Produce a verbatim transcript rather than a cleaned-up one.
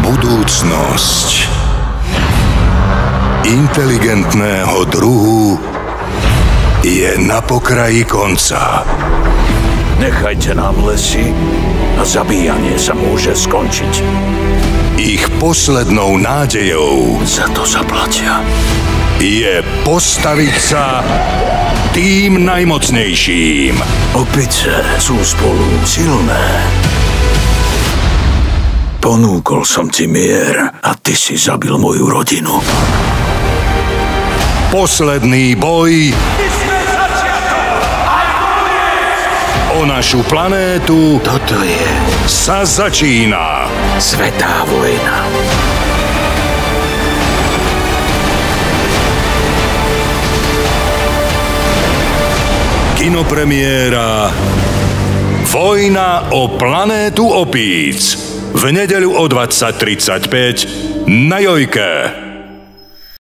Budúcnosť inteligentného druhu je na pokraji konca. Nechajte nám lesy a zabíjanie sa môže skončiť. Ich poslednou nádejou Za to zaplatia. je postaviť sa tým najmocnejším. Opice sú spolu silné. Ponúkol som ti mier a ty si zabil moju rodinu. Posledný boj o našu planétu Toto je sa začína. svätá vojna. Kinopremiéra Vojna o planétu opíc v nedeľu o dvadsať tridsaťpäť na Jojke.